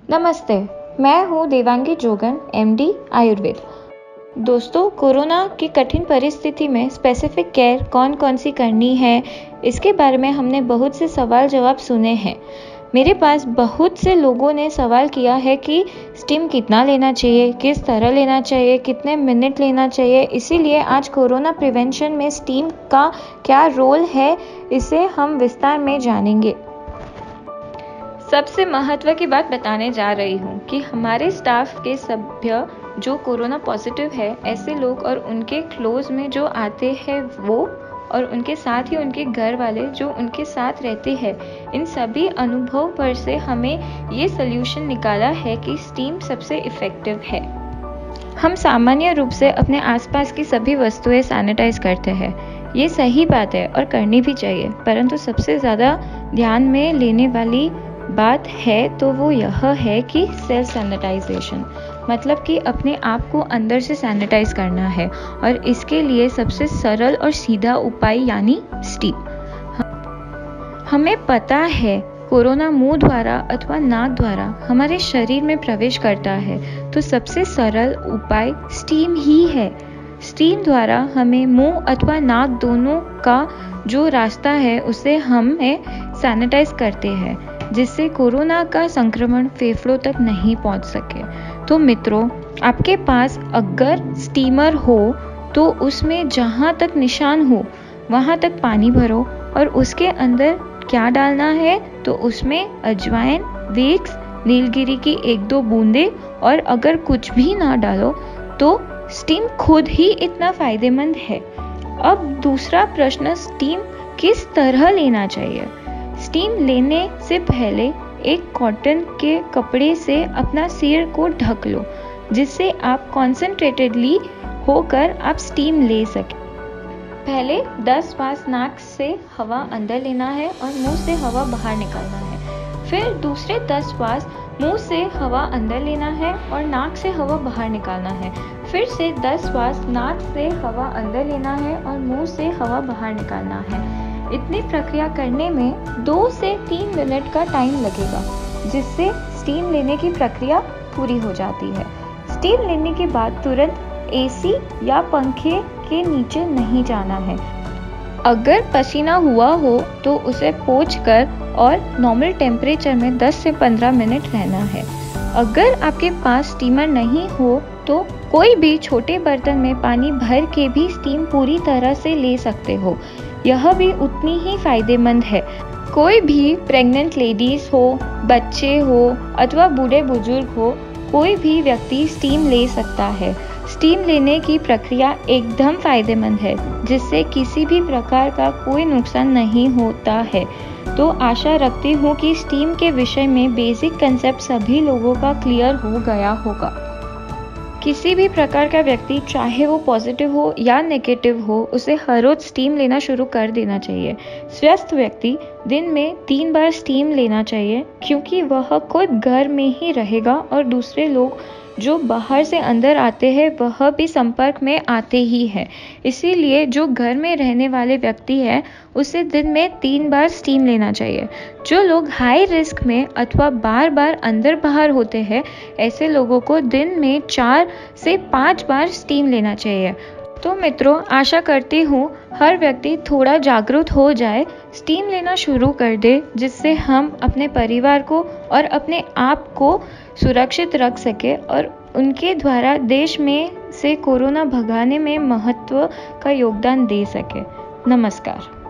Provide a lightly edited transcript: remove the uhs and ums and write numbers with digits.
नमस्ते, मैं हूँ देवांगी जोगन, एमडी आयुर्वेद। दोस्तों, कोरोना की कठिन परिस्थिति में स्पेसिफिक केयर कौन कौन सी करनी है, इसके बारे में हमने बहुत से सवाल जवाब सुने हैं। मेरे पास बहुत से लोगों ने सवाल किया है कि स्टीम कितना लेना चाहिए, किस तरह लेना चाहिए, कितने मिनट लेना चाहिए। इसीलिए आज कोरोना प्रिवेंशन में स्टीम का क्या रोल है, इसे हम विस्तार में जानेंगे। सबसे महत्व की बात बताने जा रही हूँ कि हमारे स्टाफ के सभ्य जो कोरोना पॉजिटिव है, ऐसे लोग और उनके क्लोज में जो आते हैं वो, और उनके साथ ही उनके घर वाले जो उनके साथ रहते हैं, इन सभी अनुभव पर से हमें ये सल्यूशन निकाला है कि स्टीम सबसे इफ़ेक्टिव है। हम सामान्य रूप से अपने आसपास की सभी वस्तुएं सैनिटाइज करते हैं। ये सही बात है और करनी भी चाहिए, परंतु सबसे ज़्यादा ध्यान में लेने वाली बात है तो वो यह है कि सेल्फ सैनिटाइजेशन, मतलब कि अपने आप को अंदर से सैनिटाइज करना है, और इसके लिए सबसे सरल और सीधा उपाय यानी स्टीम। हमें पता है कोरोना मुंह द्वारा अथवा नाक द्वारा हमारे शरीर में प्रवेश करता है, तो सबसे सरल उपाय स्टीम ही है। स्टीम द्वारा हमें मुंह अथवा नाक दोनों का जो रास्ता है उसे हमें सैनिटाइज करते हैं, जिससे कोरोना का संक्रमण फेफड़ों तक नहीं पहुंच सके। तो मित्रों, आपके पास अगर स्टीमर हो तो उसमें जहां तक निशान हो वहां तक पानी भरो, और उसके अंदर क्या डालना है तो उसमें अजवाइन, विक्स, नीलगिरी की 1-2 बूंदे, और अगर कुछ भी ना डालो तो स्टीम खुद ही इतना फायदेमंद है। अब दूसरा प्रश्न, स्टीम किस तरह लेना चाहिए। स्टीम लेने से पहले एक कॉटन के कपड़े से अपना सिर को ढक लो, जिससे आप कॉन्सेंट्रेटेडली होकर आप स्टीम ले सकें। पहले 10 श्वास नाक से हवा अंदर लेना है और मुंह से हवा बाहर निकालना है। फिर दूसरे 10 श्वास मुंह से हवा अंदर लेना है और नाक से हवा बाहर निकालना है। फिर से 10 श्वास नाक से हवा अंदर लेना है और मुंह से हवा बाहर निकालना है। इतनी प्रक्रिया करने में 2 से 3 मिनट का टाइम लगेगा, जिससे स्टीम लेने की प्रक्रिया पूरी हो जाती है। स्टीम लेने के बाद तुरंत एसी या पंखे के नीचे नहीं जाना है। अगर पसीना हुआ हो तो उसे पोंछकर और नॉर्मल टेम्परेचर में 10 से 15 मिनट रहना है। अगर आपके पास स्टीमर नहीं हो तो कोई भी छोटे बर्तन में पानी भर के भी स्टीम पूरी तरह से ले सकते हो। यह भी उतनी ही फायदेमंद है। कोई भी प्रेग्नेंट लेडीज हो, बच्चे हो अथवा बूढ़े बुजुर्ग हो, कोई भी व्यक्ति स्टीम ले सकता है। स्टीम लेने की प्रक्रिया एकदम फायदेमंद है, जिससे किसी भी प्रकार का कोई नुकसान नहीं होता है। तो आशा रखती हूँ कि स्टीम के विषय में बेसिक कंसेप्ट सभी लोगों का क्लियर हो गया होगा। किसी भी प्रकार का व्यक्ति, चाहे वो पॉजिटिव हो या नेगेटिव हो, उसे हर रोज स्टीम लेना शुरू कर देना चाहिए। स्वस्थ व्यक्ति दिन में 3 बार स्टीम लेना चाहिए, क्योंकि वह खुद घर में ही रहेगा और दूसरे लोग जो बाहर से अंदर आते हैं वह भी संपर्क में आते ही हैं। इसीलिए जो घर में रहने वाले व्यक्ति है उसे दिन में 3 बार स्टीम लेना चाहिए। जो लोग हाई रिस्क में अथवा बार बार अंदर बाहर होते हैं, ऐसे लोगों को दिन में 4 से 5 बार स्टीम लेना चाहिए। तो मित्रों, आशा करती हूँ हर व्यक्ति थोड़ा जागरूक हो जाए, स्टीम लेना शुरू कर दे, जिससे हम अपने परिवार को और अपने आप को सुरक्षित रख सके और उनके द्वारा देश में से कोरोना भगाने में महत्व का योगदान दे सके। नमस्कार।